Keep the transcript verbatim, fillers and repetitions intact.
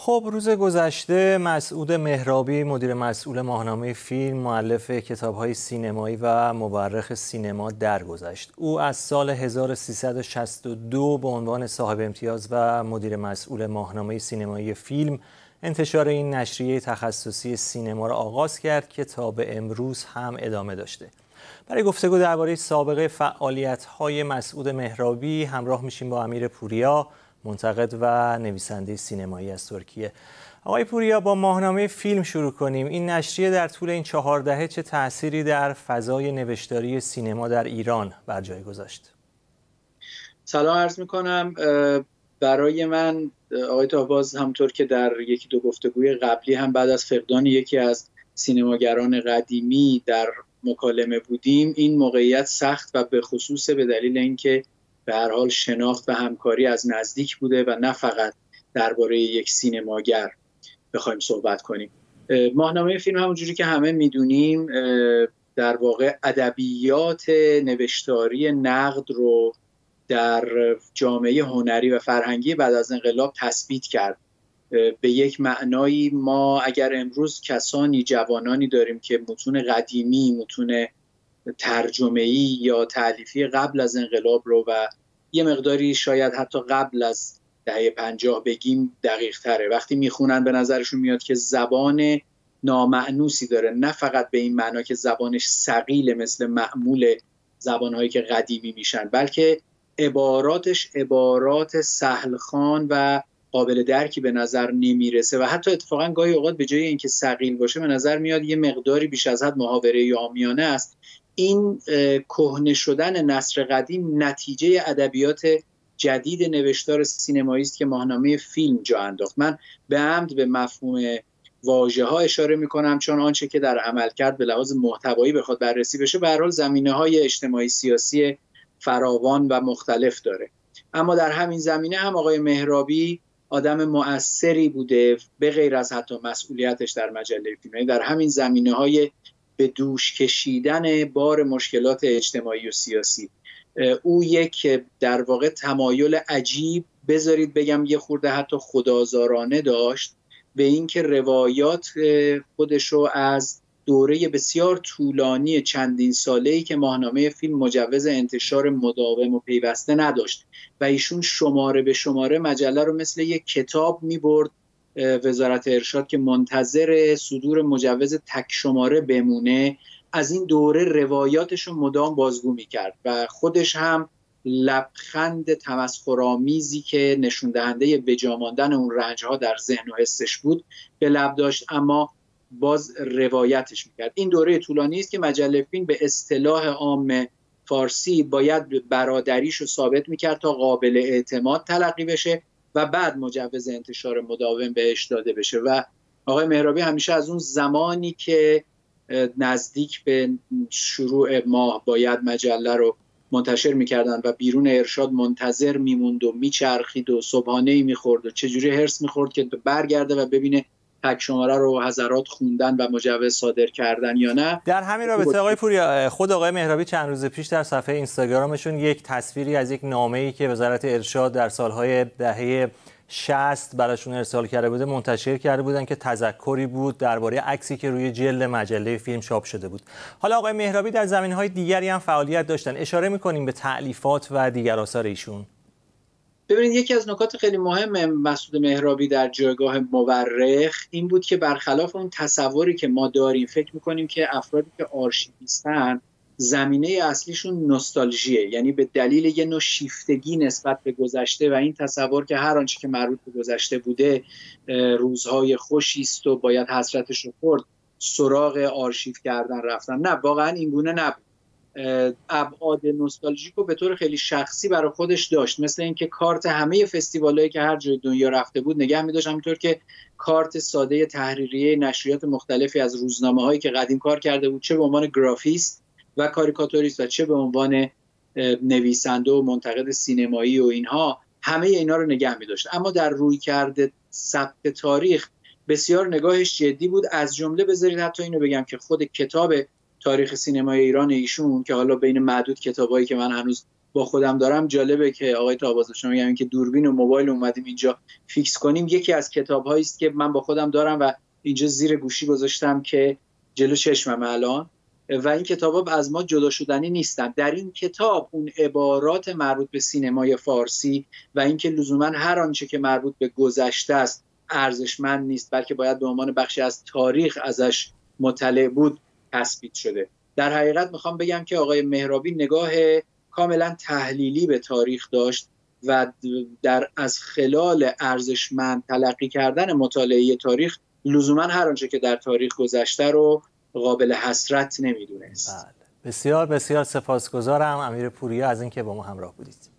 خب روز گذشته مسعود مهرابی مدیر مسئول ماهنامه فیلم، مؤلف کتاب‌های سینمایی و مورخ سینما درگذشت. او از سال هزار و سیصد و شصت و دو به عنوان صاحب امتیاز و مدیر مسئول ماهنامه سینمایی فیلم انتشار این نشریه تخصصی سینما را آغاز کرد که تا به امروز هم ادامه داشته. برای گفتگو درباره سابقه فعالیت‌های مسعود مهرابی همراه میشیم با امیر پوریا، منتقد و نویسنده سینمایی از ترکیه. آقای پوریا، با ماهنامه فیلم شروع کنیم. این نشریه در طول این چهار دهه چه تأثیری در فضای نوشتاری سینما در ایران بر جای گذاشت؟ سلام عرض میکنم. برای من آقای طاهباز، همطور که در یکی دو گفتگوی قبلی هم بعد از فقدان یکی از سینماگران قدیمی در مکالمه بودیم، این موقعیت سخت و به خصوص به دلیل اینکه به هر حال شناخت و همکاری از نزدیک بوده و نه فقط درباره یک سینماگر بخوایم صحبت کنیم. ماهنامه فیلم همونجوری که همه میدونیم در واقع ادبیات نوشتاری نقد رو در جامعه هنری و فرهنگی بعد از انقلاب تثبیت کرد. به یک معنایی ما اگر امروز کسانی جوانانی داریم که متون قدیمی، متون ترجمه‌ای یا تألیفی قبل از انقلاب رو و یه مقداری شاید حتی قبل از دهه پنجاه بگیم دقیق تره، وقتی میخونن به نظرشون میاد که زبان نامأنوسی داره، نه فقط به این معنا که زبانش ثقیل مثل معمول زبانهایی که قدیمی میشن، بلکه عباراتش عبارات سهلخوان و قابل درکی به نظر نمیرسه و حتی اتفاقا گاهی اوقات به جای اینکه ثقیل باشه به نظر میاد یه مقداری بیش از حد محاوره یا عامیانه است. این کهنه شدن نثر قدیم نتیجه ادبیات جدید نوشتار سینمایی است که ماهنامه فیلم جا انداخت. من به عمد به مفهوم واژه‌ها اشاره می‌کنم چون آنچه که در عملکرد به لحاظ محتوایی بخواد بررسی بشه به هر حال زمینه‌های اجتماعی سیاسی فراوان و مختلف داره. اما در همین زمینه هم آقای مهرابی آدم مؤثری بوده به غیر از حتی مسئولیتش در مجله فیلم، در همین زمینه‌های به دوش کشیدن بار مشکلات اجتماعی و سیاسی. او یک در واقع تمایل عجیب، بذارید بگم یه خورده حتی خودآزارانه داشت به اینکه روایات خودشو از دوره بسیار طولانی چندین ساله‌ای که ماهنامه فیلم مجوز انتشار مداوم و پیوسته نداشت و ایشون شماره به شماره مجله رو مثل یک کتاب می‌برد وزارت ارشاد که منتظر صدور مجوز تک شماره بمونه، از این دوره روایاتش رو مدام بازگو می‌کرد و خودش هم لبخند تمسخرآمیزی که نشون دهنده بجا ماندن اون رنج‌ها در ذهن و حسش بود به لب داشت، اما باز روایتش میکرد. این دوره طولانی است که مجله فیلم به اصطلاح عام فارسی باید برادریش رو ثابت میکرد تا قابل اعتماد تلقی بشه و بعد مجوز انتشار مداوم بهش داده بشه و آقای مهرابی همیشه از اون زمانی که نزدیک به شروع ماه باید مجله رو منتشر میکردن و بیرون ارشاد منتظر میموند و میچرخید و صبحانه‌ای میخورد و چجوری هرس میخورد که برگرده و ببینه تک شماره رو حضرات خوندن و مجوز صادر کردن یا نه. در همین رابطه آقای پوریا، خود آقای مهرابی چند روز پیش در صفحه اینستاگرامشون یک تصویری از یک نامه‌ای که وزارت ارشاد در سالهای دهه شصت براشون ارسال کرده بوده منتشر کرده بودن که تذکری بود درباره عکسی که روی جلد مجله فیلم چاپ شده بود. حالا آقای مهرابی در زمینه‌های دیگری هم فعالیت داشتن، اشاره می‌کنیم به تألیفات و دیگر آثار ایشون. ببینید، یکی از نکات خیلی مهم مسعود مهرابی در جایگاه مورخ این بود که برخلاف اون تصوری که ما داریم فکر میکنیم که افرادی که آرشیویستن زمینه اصلیشون نوستالژیه، یعنی به دلیل یه نوع شیفتگی نسبت به گذشته و این تصور که هر آنچه که مربوط به گذشته بوده روزهای خوشی است و باید حسرتش رو خورد، سراغ آرشیو کردن رفتن. نه، واقعا این گونه نبود. ابعاد نوستالژیک رو به طور خیلی شخصی برای خودش داشت، مثل اینکه کارت همه فستیوالایی که هر جای دنیا رفته بود نگه می‌داشت، همونطور که کارت ساده تحریریه نشریات مختلفی از روزنامه‌هایی که قدیم کار کرده بود، چه به عنوان گرافیست و کاریکاتوریست و چه به عنوان نویسنده و منتقد سینمایی و اینها، همه اینا رو نگه می‌داشت. اما در رویکرد ثبت تاریخ بسیار نگاهش جدی بود. از جمله بذارید حتی اینو بگم که خود کتاب تاریخ سینمای ایران ایشون که حالا بین معدود کتابایی که من هنوز با خودم دارم جالبه که آقای طاهباز شما میگن که دوربین و موبایل اومدیم اینجا فیکس کنیم. یکی از کتاب‌هایی است که من با خودم دارم و اینجا زیر گوشی گذاشتم که جلو چشمم الان، و این کتاب‌ها از ما جدا شدنی نیستن. در این کتاب اون عبارات مربوط به سینمای فارسی و اینکه لزوما هر آنچه که مربوط به گذشته است ارزشمند نیست، بلکه باید به عنوان بخشی از تاریخ ازش مطلع بود تثبیت شده. در حقیقت میخوام بگم که آقای مهرابی نگاه کاملا تحلیلی به تاریخ داشت و در از خلال ارزشمند تلقی کردن مطالعه تاریخ لزوما هر آنچه که در تاریخ گذشته رو قابل حسرت نمیدونست. بله. بسیار بسیار سپاسگزارم امیر پوریا از اینکه با ما همراه بودید.